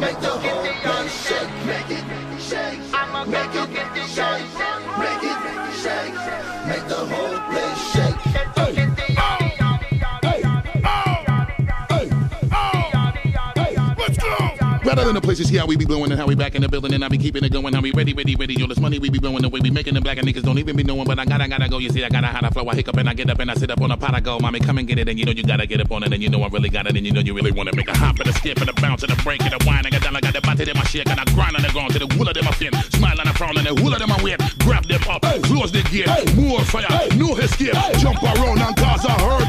Make the whole place shake. Make it shake. Make it shake. Make it shake. Make the whole place shake. Rather than the places here, how we be blowing and how we back in the building and I be keeping it going. How we ready. Yo, this money we be blowing the way we making them black and niggas don't even be knowing. But I gotta go. You see, I gotta how to flow. I hiccup and I get up and I sit up on a pot. I go, mommy, come and get it. And you know you gotta get up on it. And you know I really got it. And you know you really wanna make a hop and a skip and a bounce and a break and a whine and a down. I got the body in my shit and I grind on the ground to the wool of them I fin. Smile and I frown and the wool of them I win. Grab them up, close the gate, more fire, no escape. Jump around and cause a hurt.